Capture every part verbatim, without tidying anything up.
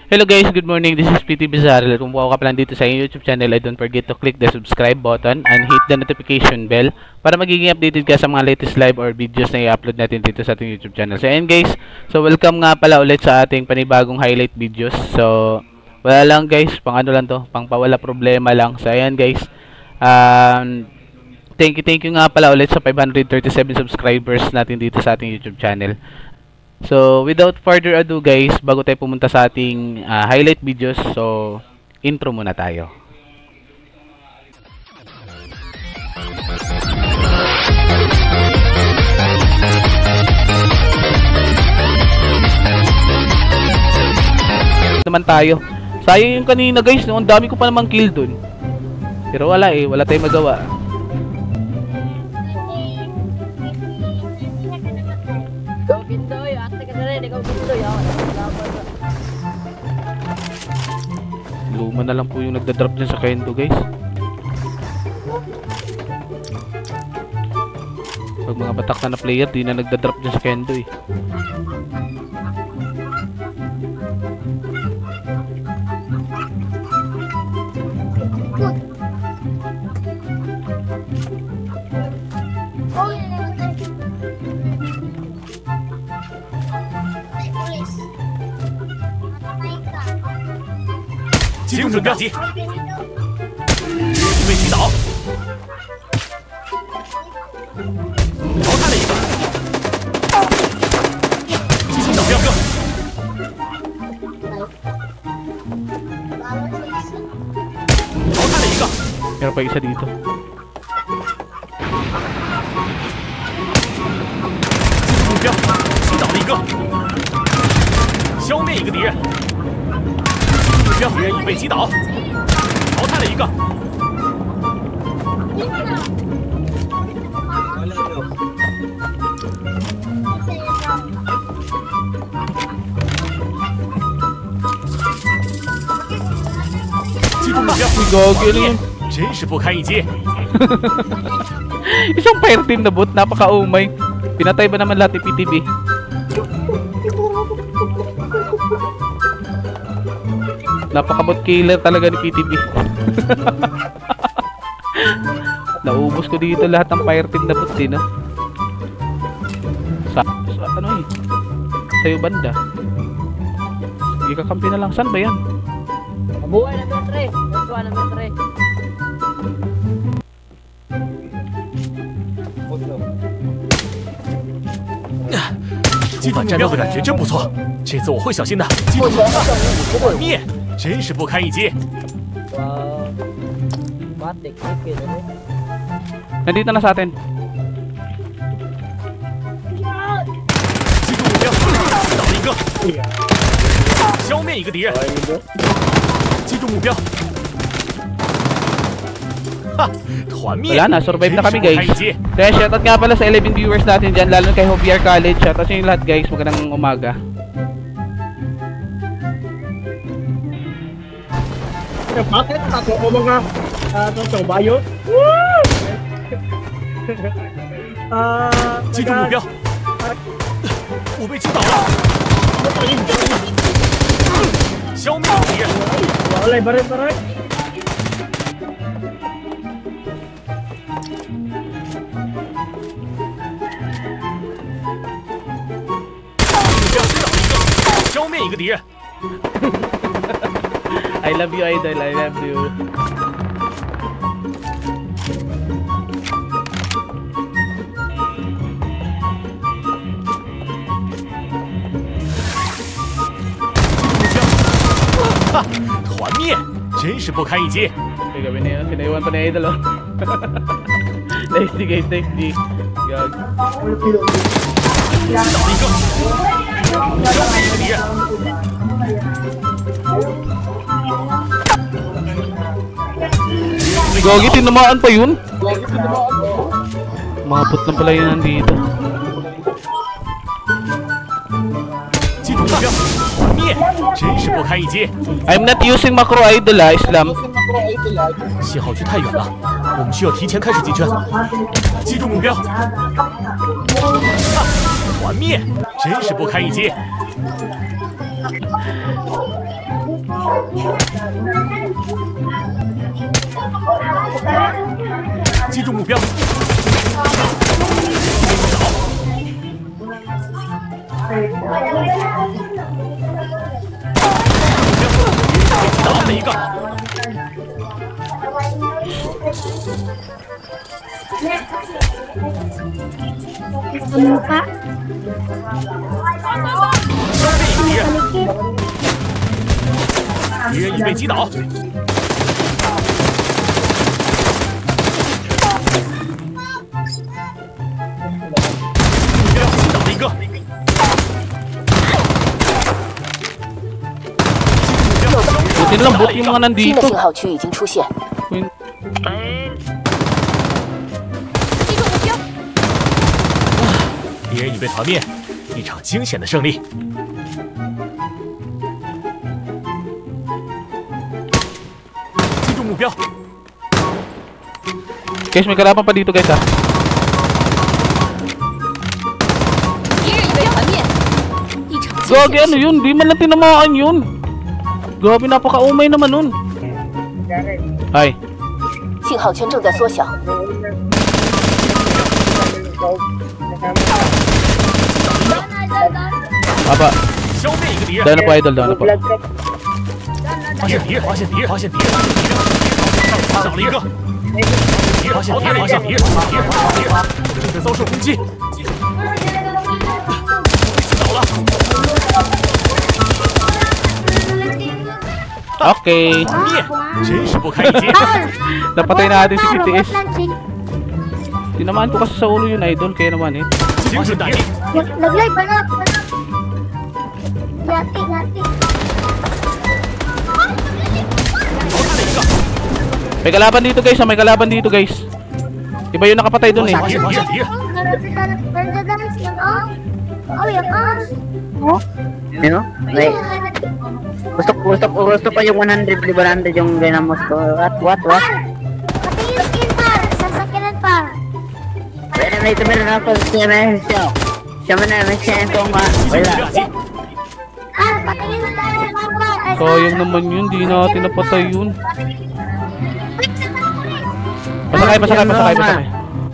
Hello guys, good morning. This is P T Bizarre. Kung bukaw ka pa lang dito sa YouTube channel, I don't forget to click the subscribe button and hit the notification bell para magiging updated ka sa mga latest live or videos na i-upload natin dito sa ating YouTube channel. So ayan guys, so welcome nga pala ulit sa ating panibagong highlight videos. So wala lang guys, pang ano lang to, pang pawala problema lang. So ayan guys, um, thank you, thank you nga pala ulit sa five hundred thirty-seven subscribers natin dito sa ating YouTube channel. So, without further ado guys, bago tayo pumunta sa ating uh, highlight videos, so, intro muna tayo. Naman tayo. Sayang yung kanina guys, no? Ang dami ko pa namang kill dun. Pero wala eh, wala tayong magawa. Luma na lang po yung nagda-drop dyan sa Kendo guys. Pag mga batak na na player, di na nagda-drop dyan sa Kendo eh. 集中准标击，被击倒，淘汰了一个，击倒标哥，淘汰了一个， meron pa isa dito. 目标，击倒了一个，消灭一个敌人。 敌人已被击倒，淘汰了一个。击中目标，真是不堪一击。 Isang fire team na bot, napaka-umay. Pinatay ba naman lahat ni P T B? Napaka-bot killer talaga ni P T B. Naubos ko dito lahat ng fire team na bot din, no? Sa, sa ano eh? Sa'yo banda. Sige, kakampi na lang. Saan ba yan? Mabuhay na number three. Let's go, number three. 击中目标的感觉真不错，这次我会小心的。击中目标，毁灭，真是不堪一击。 Nandito na sa atin. 击中目标，击倒了一个，消灭一个敌人。击中目标，哈，团灭。 Wala na, survive na kami guys. Kaya shoutout nga pala sa eleven viewers natin dyan, lalo kay Hobiar College. Shoutout sa inyo lahat guys, magandang umaga. Bakit? Ako ko mga uh, bayo? Ah, 击中目标，我被击倒了，消灭敌人。 Walay, baray, baray. 消灭一个敌人。 I love you idol, I love you. Ha! 团灭，真是不堪一击。 Okay, gabi na yun. Sinaiwan pa ni idol, oh. Nice D guys, nice D. Gag. 击倒了一个，消灭一个敌人。 Gagi, tinamaan pa yun? Mabot lang pala yun nandito. I'm not using macro idol ah, Islam. 信号区太远了，我们需要提前开始进圈。击中目标，团灭，真是不堪一击。 击中目标。打了一个。 Muka. 消灭一个敌人，敌人已被击倒。目标击倒了一个。 Buti na lang, buti yung mga 新的 nandito. 信号区已经出现。 Queen- 击中目标。 敌人已被团灭，一场惊险的胜利。击中目标， Guys, may kalaban pa dito guys ha. 敌人已被团灭。一场惊 Gagi 险 ano yun? Di man lang tinamaan yun. Gabi napaka-umay naman nun. Ay, 信号圈正在缩小。 baba. 消灭一个敌人。 Down na po idol, down na po. 发现敌人，发现敌人，发现敌人，敌人，打倒了一个。敌人，发现敌人，发现敌人，敌人，敌人，正在遭受攻击。击倒了。 Okay. 灭，真是不堪一击。 Napatay na natin si K T S. Tinamaan ko kasi sa ulo yun idol, kaya naman eh. 精准打击， Nag-live ba na? Gati, gati. 淘汰了一个。 May kalaban dito guys, ha? May kalaban dito guys. Iba yung nakapatay dun eh. 发现敌人，敌人， Nagdadance yun, oh. Oh, yun, oh. Oh? Ano? May, gusto ko, gusto ko, gusto ko yung one hundred, one hundred yung Dynamos ko. What, what, what? Pati yung skin par, sasakinan par. Pero na ito meron ako siya na siya. Siya man na, may siya kong wala. 击击。 Ah, pati yung par, par. Ay, Sayang naman yun, di natin napatay yun. wait, sa tapunin. Pasakay, pasakay, pasakay, pasakay.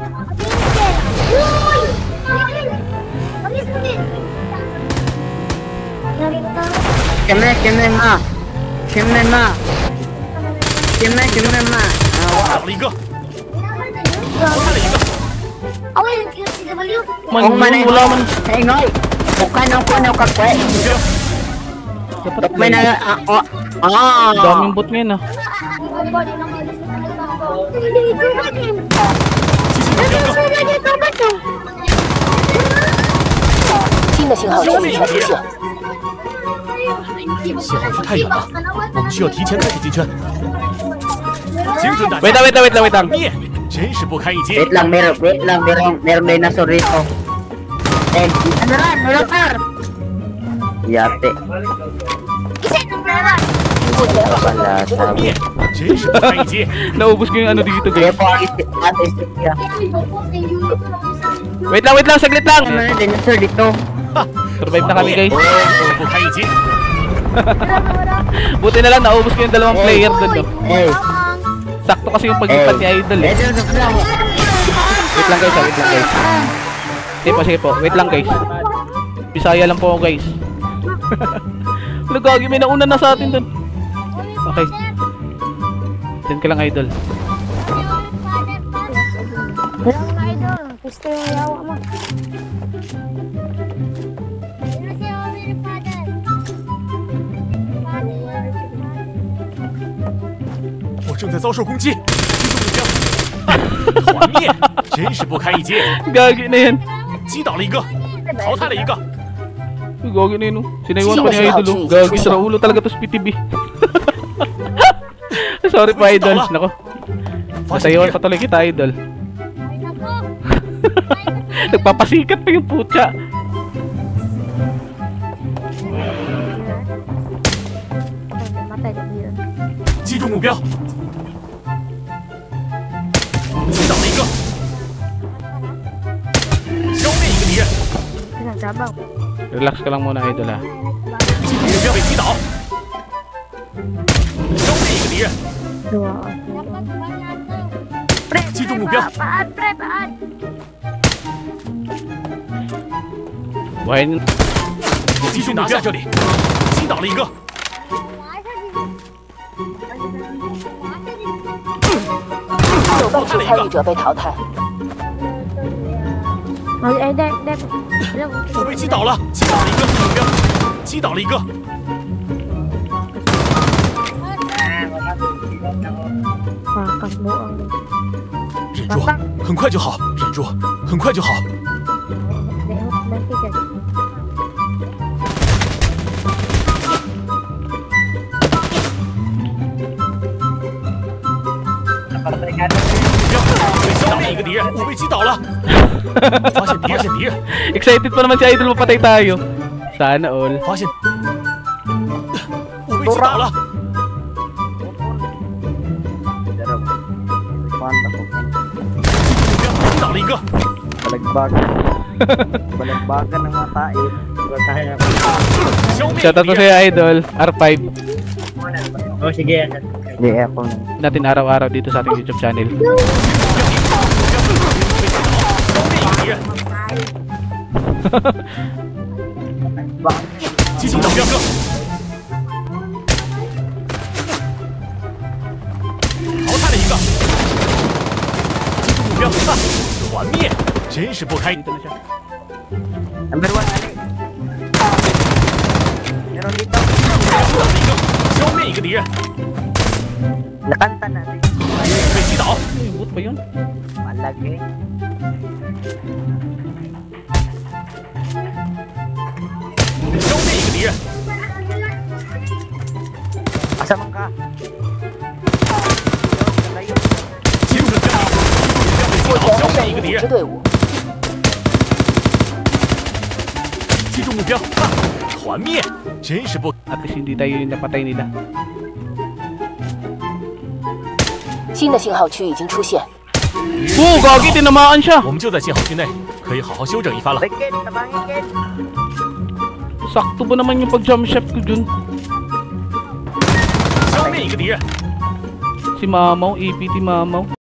Uy! Pagis, pagis. Siya man, siya man ma. Siya man ma. Siya man, siya man ma. 打了一个，淘汰了一个。 Ako yung Q C W. Man, Kung man yun, ay wala man. Hey, ngoy. Bukan ako na kakwe. 目标， Dapat May na, ah, oh, ah. daming bot ngayon ah. 击中目标， 新的信号区已经出现。 信号区太远了，我们需要提前开始进圈。精准打击 Wait，lang, wait lang, wait lang, wait lang. 灭，真是不堪一击。 Wait lang, meron, wait lang, meron, meron dinosaur rito. Eh, ano ran, meron par. Yate. Isa yung pera. Wala, sabi. 灭，真是不堪一击。 Naubos ko yung ano dito Kaya guys. po, isip, ate, isip niya. Wait lang, wait lang, saglit lang. Ano na dinosaur dito? Survive na kami guys. 不堪一击。 Buti na lang, naubos ko yung dalawang player dun no. Eh, Sakto kasi yung paglipat ni idol eh. eh, dinosaur lang. Wait lang guys, ah, wait lang guys. Sige po, sige po. Wait lang guys. Bisaya lang po ako guys. Wala gagi, may nauna na sa atin dun. Okay. Diyan ka lang idol. Walang na idol. Gusto yung yawa mo. Sino si Homer Father? Father. 我正在遭受攻击，击中目标，团灭，真是不堪一击。 Gagi na yan. 击倒了一个，淘汰了一个。 Gagi na yun oh. Sinaiwan pa ni idol oh. Gagi sa ulo talaga to sa P T B. Sorry pa idol. Nako. 发现敌 Nasayawan 人 pa，tuloy kita idol. Ay, nako. Nagpapasikat pa yung putya. Matay na yun. 击中目标，击倒了一个，消灭一个敌人， Pinagsabaw. Relax ka lang muna idol ha. 目标被击倒。 消灭一个敌人， Dua. 击中目标， Paan, pre, paan. Buhay na. 继续拿下这里，击倒了一个， 有位置参与者被淘汰， Oh, eh, dek, dek. 我被击倒了，击倒了一个目标，击倒了一个， Pakak bohong. 忍住，很快就好，忍住，很快就好。 Dek, nanti kan. 目标被消灭一个敌人，我被击倒了。发现敌人，发现敌人， Excited pa naman si Idol mapatay tayo. Sana all. 发现，我被击倒了。 Mantap po. 目标击倒了一个， Balagbag. Balagbagan ng mga tae. 消灭一 Shoutout 个 po 敌人， sa'yo Idol. R five. Oh, sige. Hindi, ako na. Natin araw-araw dito sa ating YouTube channel. 消灭一个敌人，击击倒标哥，淘汰了一个，击中目标，哈，团灭，真是不开。 Dito na siya. Number one, ali. Meron dito. 击倒了一个，消灭一个敌人， Nakanta natin. 被击倒， Bot ba yun? Malagi. 消灭一个敌人， Asa man ka? Layo. 击中了标敌，击中目标被击倒，消灭一个敌人组织，队伍， 击中目标，哈，团灭，真是不。 At least hindi tayo yung napatay nila. 新的信号区已经出现， Oh, gagi, tinamaan siya. 我们就在信号区内，可以好好休整一番了。 Wicked, tabangin, kid. Sakto ba naman yung pag-jump shot ko dun? 消灭一个敌人， Si Mamaw, A P T Mamaw.